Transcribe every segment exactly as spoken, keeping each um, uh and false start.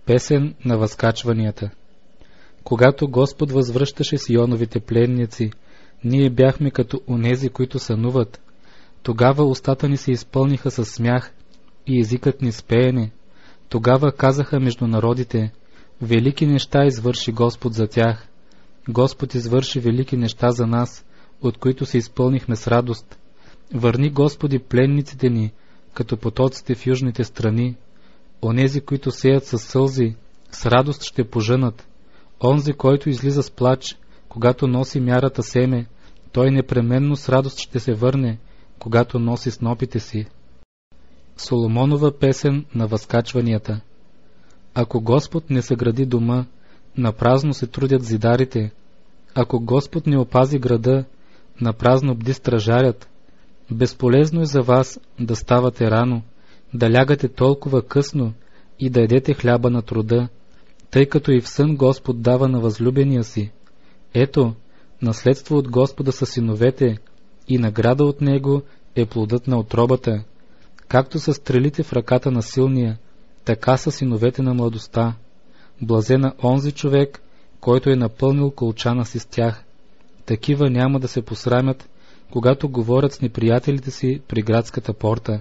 Песен на възкачванията. Когато Господ възвръщаше Сионовите пленници, ние бяхме като онези, които сънуват. Тогава устата ни се изпълниха със смях и езикът ни с пеене. Тогава казаха между народите: велики неща извърши Господ за тях. Господ извърши велики неща за нас, от които се изпълнихме с радост. Върни, Господи, пленниците ни, като потоците в южните страни. Онези, които сеят със сълзи, с радост ще пожънат. Онзи, който излиза с плач, когато носи мярата семе, той непременно с радост ще се върне, когато носи снопите си. Соломонова песен на възкачванията. Ако Господ не съгради дома, напразно се трудят зидарите. Ако Господ не опази града, напразно бди стражарят. Безполезно е за вас да ставате рано, да лягате толкова късно и да едете хляба на труда, тъй като и в сън Господ дава на възлюбения си. Ето, наследство от Господа са синовете, и награда от Него е плодът на утробата. Както са стрелите в ръката на силния, така са синовете на младостта. Блазен онзи човек, който е напълнил колчана си с тях. Такива няма да се посрамят, когато говорят с неприятелите си при градската порта.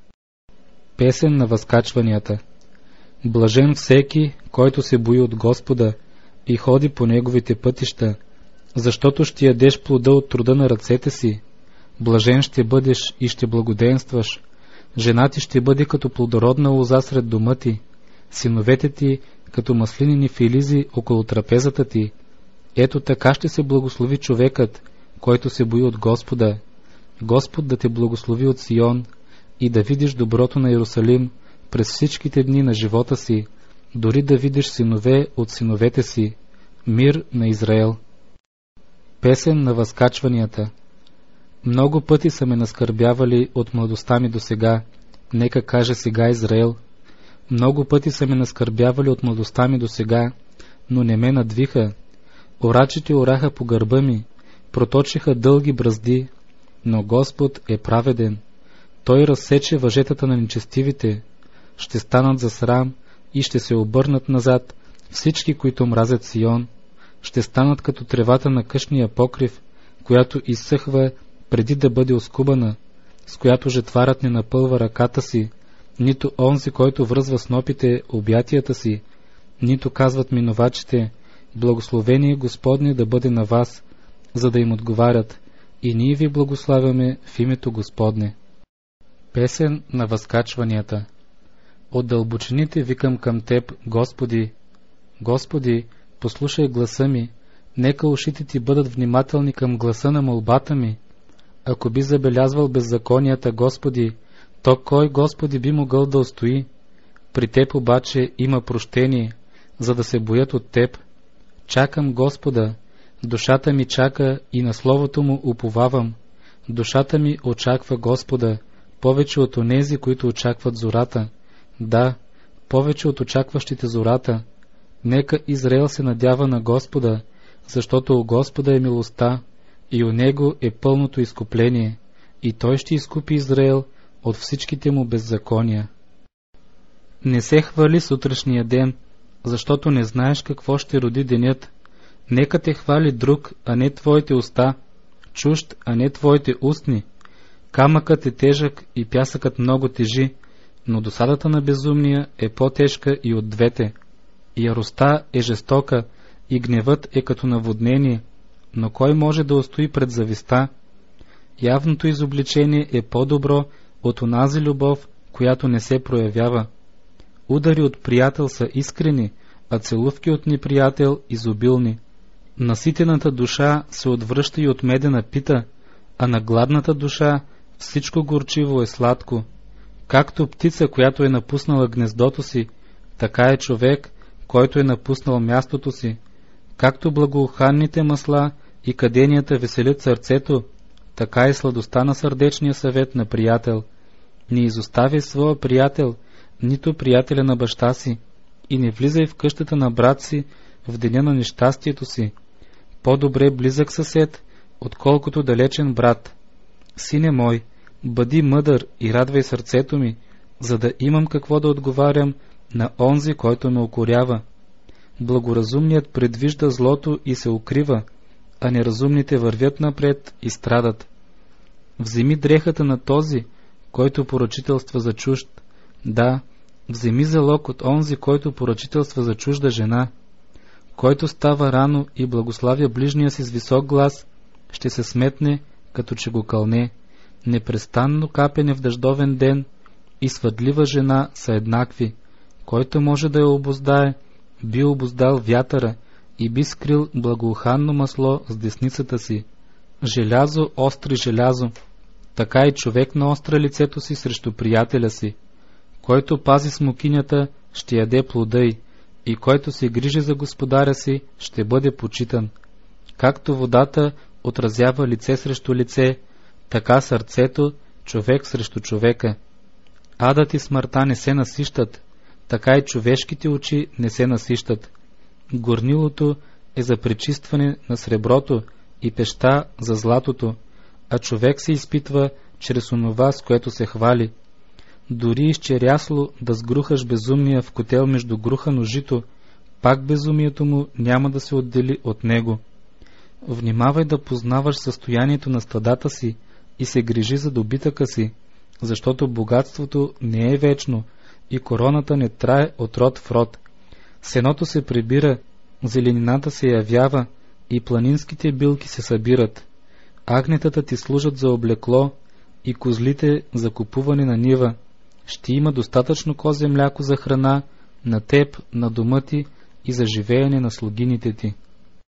Песен на възкачванията. Блажен всеки, който се бои от Господа и ходи по Неговите пътища, защото ще ядеш плода от труда на ръцете си. Блажен ще бъдеш и ще благоденстваш. Жена ти ще бъде като плодородна лоза сред дома ти, синовете ти като маслинени филизи около трапезата ти. Ето така ще се благослови човекът, който се бои от Господа. Господ да те благослови от Сион и да видиш доброто на Иерусалим през всичките дни на живота си, дори да видиш синове от синовете си. Мир на Израел. Песен на възкачванията. Много пъти са ме наскърбявали от младостта ми до сега, нека каже сега Израел. Много пъти са ме наскърбявали от младостта ми до сега, но не ме надвиха. Орачите ораха по гърба ми, проточиха дълги бразди, но Господ е праведен. Той разсече въжетата на нечестивите. Ще станат за срам и ще се обърнат назад всички, които мразят Сион. Ще станат като тревата на къщния покрив, която изсъхва преди да бъде оскубана, с която жетварът не напълва ръката си, нито онзи, който връзва снопите обятията си, нито казват минувачите: благословение Господне да бъде на вас, за да им отговарят: и ние ви благославяме в името Господне. Песен на възкачванията. От дълбочините викам към Теб, Господи. Господи, послушай гласа ми, нека ушите Ти бъдат внимателни към гласа на молбата ми. Ако би забелязвал беззаконията, Господи, то кой, Господи, би могъл да устои? При Теб обаче има прощение, за да се боят от Теб. Чакам Господа, душата ми чака и на Словото Му уповавам. Душата ми очаква Господа, повече от онези, които очакват зората. Да, повече от очакващите зората. Нека Израел се надява на Господа, защото у Господа е милостта и у Него е пълното изкупление, и Той ще изкупи Израел от всичките му беззакония. Не се хвали с утрешния ден, защото не знаеш какво ще роди денят. Нека те хвали друг, а не твоите уста, чужд, а не твоите устни. Камъкът е тежък и пясъкът много тежи, но досадата на безумния е по-тежка и от двете. Яростта е жестока и гневът е като наводнение, но кой може да устои пред зависта? Явното изобличение е по-добро от онази любов, която не се проявява. Удари от приятел са искрени, а целувки от неприятел изобилни. Наситената душа се отвръща и от медена пита, а на гладната душа всичко горчиво е сладко. Както птица, която е напуснала гнездото си, така е човек, който е напуснал мястото си. Както благоуханните масла и каденията веселят сърцето, така е сладостта на сърдечния съвет на приятел. Не изоставяй своя приятел, нито приятеля на баща си, и не влизай в къщата на брат си в деня на нещастието си. По-добре близък съсед, отколкото далечен брат. Сине мой, бъди мъдър и радвай сърцето ми, за да имам какво да отговарям на онзи, който ме укорява. Благоразумният предвижда злото и се укрива, а неразумните вървят напред и страдат. Вземи дрехата на този, който поръчителства за чужд. Да, вземи залог от онзи, който поръчителства за чужда жена. Който става рано и благославя ближния си с висок глас, ще се сметне, като че го кълне. Непрестанно капене в дъждовен ден и свъдлива жена са еднакви. Който може да я обуздае, би обуздал вятъра и би скрил благоуханно масло с десницата си. Желязо остри желязо, така и човек наостра лицето си срещу приятеля си. Който пази смокинята, ще яде плода й, и който се грижи за господаря си, ще бъде почитан. Както водата отразява лице срещу лице, така сърцето човек срещу човека. Адът и смъртта не се насищат, така и човешките очи не се насищат. Горнилото е за пречистване на среброто и пеща за златото, а човек се изпитва чрез онова, с което се хвали. Дори изчерясло да сгрухаш безумния в котел между грухано жито, пак безумието му няма да се отдели от него. Внимавай да познаваш състоянието на стадата си и се грижи за добитъка си, защото богатството не е вечно и короната не трае от род в род. Сеното се прибира, зеленината се явява и планинските билки се събират. Агнетата ти служат за облекло и козлите за купуване на нива. Ще има достатъчно козе мляко за храна на теб, на дома ти и за живеене на слугините ти.